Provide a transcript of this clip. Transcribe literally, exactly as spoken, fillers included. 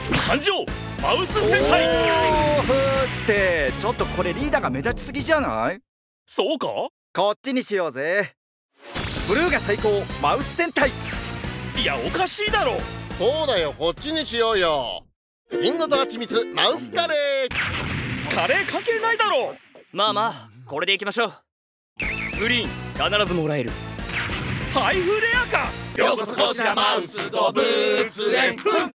参上マウス戦隊。 おーふーってちょっとこれリーダーが目立ちすぎじゃない？ そうか？ こっちにしようぜ。ブルーが最高マウス戦隊。 いやおかしいだろ。 そうだよ、こっちにしようよ。リンゴと蜂蜜マウスカレー。 カレー関係ないだろ。 まあまあこれでいきましょう。グリーン必ずもらえる。 ハイフレアか。 ようこそこちらマウス動物園。